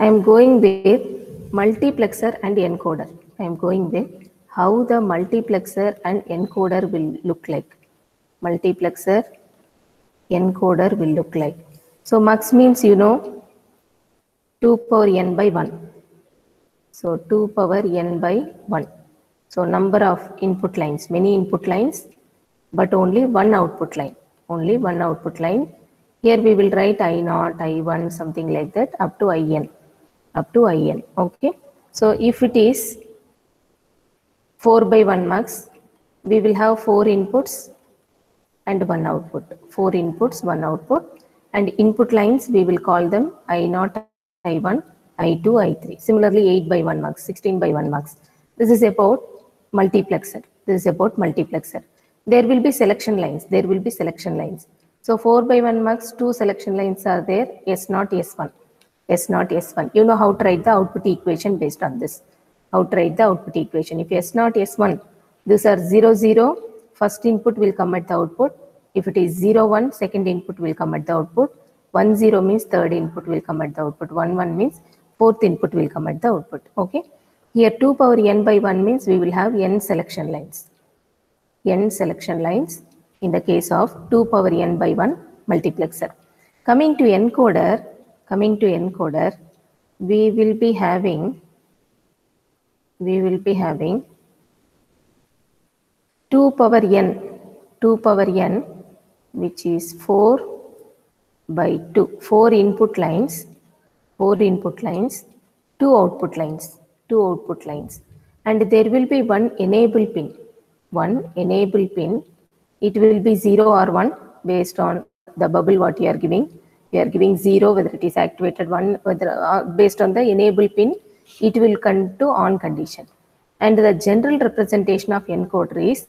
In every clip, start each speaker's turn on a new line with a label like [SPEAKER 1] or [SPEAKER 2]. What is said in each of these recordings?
[SPEAKER 1] I am going with multiplexer and encoder. I am going with how the multiplexer and encoder will look like. Multiplexer, encoder will look like. So mux means 2 power n by 1. So 2 power n by 1. So number of input lines, many input lines, but only one output line. Only one output line. Here we will write I0, I1, something like that, up to IN. Up to IN. Okay. So if it is 4 by 1 mux, we will have 4 inputs and one output. 4 inputs, one output. And input lines, we will call them I0, I1, I2, I3. Similarly, 8 by 1 mux, 16 by 1 mux. This is about multiplexer. This is about multiplexer. There will be selection lines. There will be selection lines. So 4 by 1 mux, 2 selection lines are there, S0, S1. S0, S1. You know how to write the output equation based on this. How to write the output equation. If S0, S1, these are 0, 0, first input will come at the output. If it is 0, 1, second input will come at the output. 1, 0 means third input will come at the output. 1, 1 means fourth input will come at the output. Okay. Here 2 power n by 1 means we will have n selection lines. N selection lines in the case of 2 power n by 1 multiplexer. Coming to encoder, we will be having 2 power n, which is 4 by 2, 4 input lines, 2 output lines, and there will be one enable pin. It will be 0 or 1 based on the bubble what you are giving. You are giving 0 whether it is activated, 1 whether based on the enable pin, it will come to on condition. And the general representation of encoder is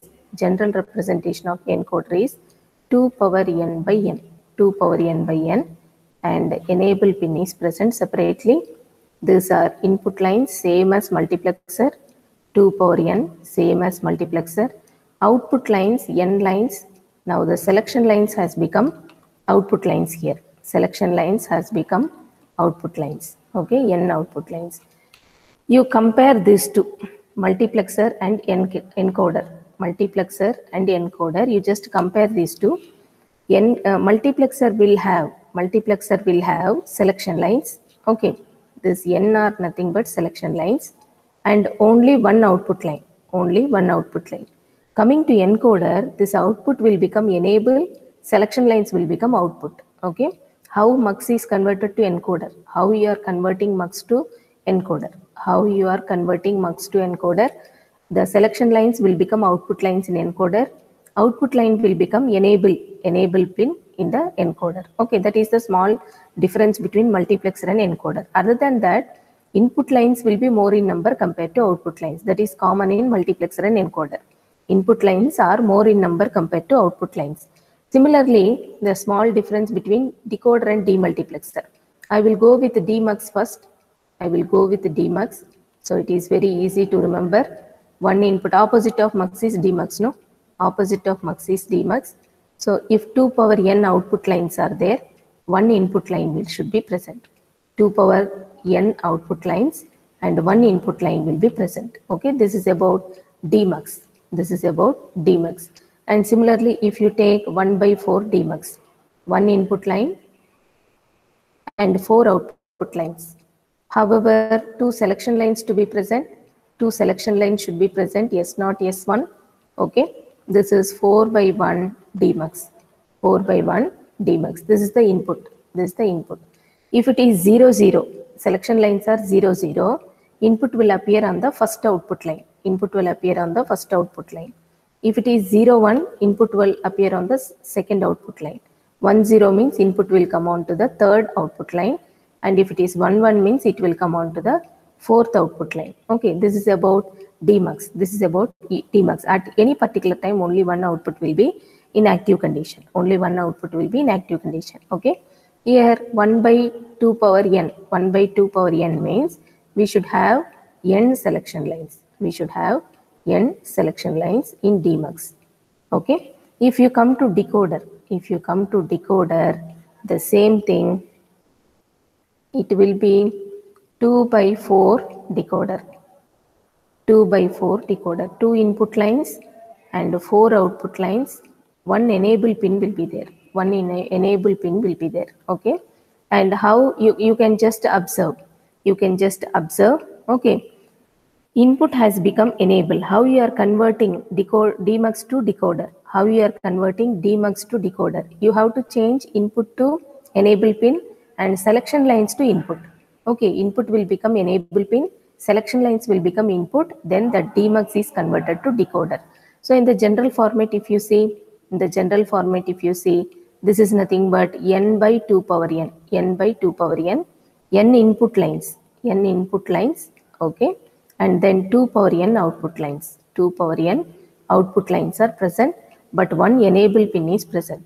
[SPEAKER 1] 2 power n by n. 2 power n by n, and enable pin is present separately. These are input lines, same as multiplexer. 2 power n, same as multiplexer. Output lines, n lines. Now the selection lines has become output lines here. Selection lines has become output lines. Okay, n output lines. You compare these two, multiplexer and encoder. Multiplexer and encoder, you just compare these two. Multiplexer will have selection lines. Okay, this n are nothing but selection lines, and only one output line. Coming to encoder, this output will become enable, selection lines will become output. Okay, how mux is converted to encoder? How you are converting mux to encoder? The selection lines will become output lines in encoder. Output line will become enable pin in the encoder. Okay, that is the small difference between multiplexer and encoder. Other than that, input lines will be more in number compared to output lines. That is common in multiplexer and encoder. Input lines are more in number compared to output lines. Similarly, the small difference between decoder and demultiplexer. I will go with demux first. So it is very easy to remember. One input, opposite of mux is demux, no? Opposite of mux is demux. So if 2 power n output lines are there, one input line should be present. 2 power n output lines and one input line will be present. Okay, this is about demux. And similarly, if you take 1 by 4 demux, one input line and 4 output lines. However, 2 selection lines to be present. 2 selection lines should be present, S0, S1. Okay, this is 4 by 1 demux. This is the input. If it is 0, 0, selection lines are 0, 0, input will appear on the first output line. If it is 0, 1, input will appear on the second output line. 1, 0 means input will come on to the third output line. And if it is 1, 1 means it will come on to the fourth output line. Okay, this is about demux. At any particular time, only one output will be in active condition. Okay, here 1 by 2 power n. 1 by 2 power n means we should have n selection lines. In demux. Okay, if you come to decoder, the same thing. It will be 2 by 4 decoder. 2 by 4 decoder. 2 input lines and 4 output lines. One enable pin will be there. One enable pin will be there. Okay. And how you can just observe. You can just observe. Okay. Input has become enable. How you are converting demux to decoder? How you are converting demux to decoder? You have to change input to enable pin and selection lines to input. Okay, input will become enable pin, selection lines will become input, then the demux is converted to decoder. So in the general format, if you see, this is nothing but n by 2 power n by 2 power n input lines, okay, and then 2 power n output lines. 2 power n output lines are present, but one enable pin is present.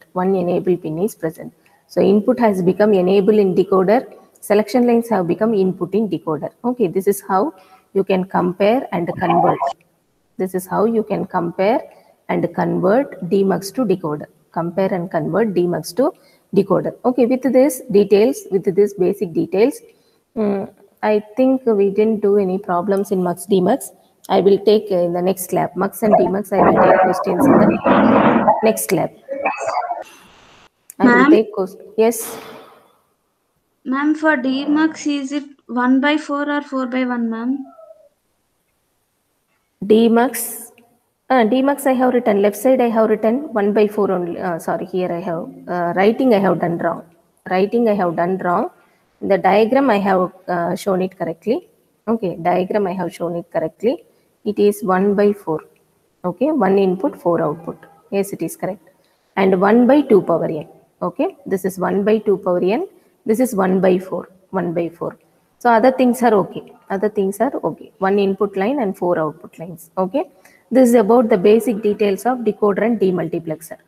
[SPEAKER 1] So input has become enable in decoder, selection lines have become input in decoder. Okay, this is how you can compare and convert. This is how you can compare and convert demux to decoder. Compare and convert demux to decoder. Okay, with this basic details, I think we didn't do any problems in mux demux. I will take in the next lab, mux and demux. I will take questions in the next lab. I will take questions. Yes.
[SPEAKER 2] Ma'am, for demux, is it 1 by 4 or 4 by 1, ma'am?
[SPEAKER 1] Demux I have written, left side I have written 1 by 4 only. Sorry, here I have, writing I have done wrong. The diagram I have shown it correctly. Okay, diagram I have shown it correctly. It is 1 by 4. Okay, 1 input, 4 output. Yes, it is correct. And 1 by 2 power n. Okay, this is 1 by 2 power n. This is 1 by 4. So other things are okay. 1 input line and 4 output lines. Okay. This is about the basic details of decoder and demultiplexer.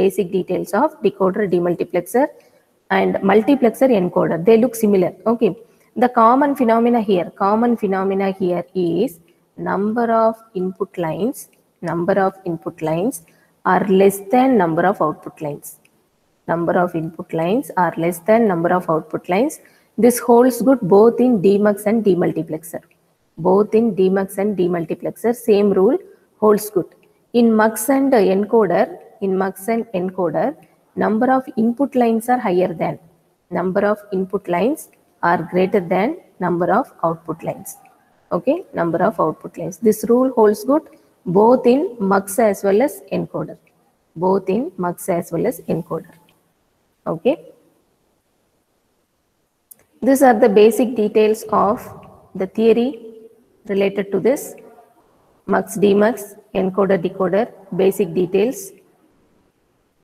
[SPEAKER 1] And multiplexer encoder. They look similar. Okay. The common phenomena here is number of input lines are less than number of output lines. Number of input lines are less than number of output lines. This holds good both in demux and demultiplexer. Same rule holds good. In mux and encoder, number of input lines are higher than. Number of input lines are greater than number of output lines. Okay, number of output lines. This rule holds good both in mux as well as encoder. Okay. These are the basic details of the theory related to this mux demux, encoder decoder, basic details.